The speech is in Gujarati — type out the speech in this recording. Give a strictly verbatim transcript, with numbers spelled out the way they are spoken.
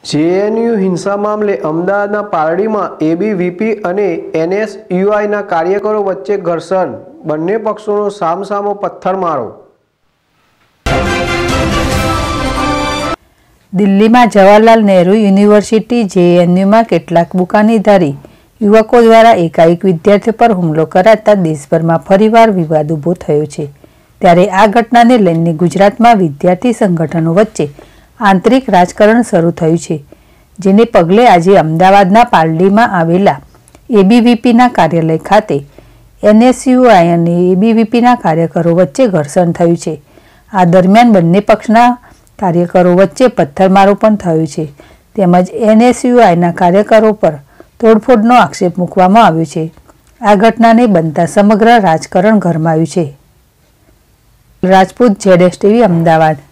જેએનયુ હિંસા મામલે અમદાવાદના પારડીમાં એબીવીપી અને એનએસયુઆઈના કાર્યકરો વચ્ચે ઘર્ષણ, બંને પક્ષોનો સામસામો પથ્થરમારો। દિલ્હીમાં જવાહરલાલ નહેરુ યુનિવર્સિટી જેએનયુમાં કેટલાક બુકાનીધારી યુવકો દ્વારા એકાએક વિદ્યાર્થીઓ પર હુમલો કરાતા દેશભરમાં ફરીવાર વિવાદ ઊભો થયો છે। ત્યારે આ ઘટનાને લઈને ગુજરાતમાં વિદ્યાર્થી સંગઠનો વચ્ચે આંતરિક રાજકારણ શરૂ થયું છે, જેને પગલે આજે અમદાવાદના પારડીમાં આવેલા એબીવીપીના કાર્યાલય ખાતે એનએસયુઆઈ અને એબીવીપીના કાર્યકરો વચ્ચે ઘર્ષણ થયું છે। આ દરમિયાન બંને પક્ષના કાર્યકરો વચ્ચે પથ્થરમારો પણ થયો છે, તેમજ એનએસયુઆઈના કાર્યકરો પર તોડફોડનો આક્ષેપ મૂકવામાં આવ્યો છે। આ ઘટનાને બનતા સમગ્ર રાજકારણ ગરમાયું છે। Rajput, Z S TV, Ahmedabad.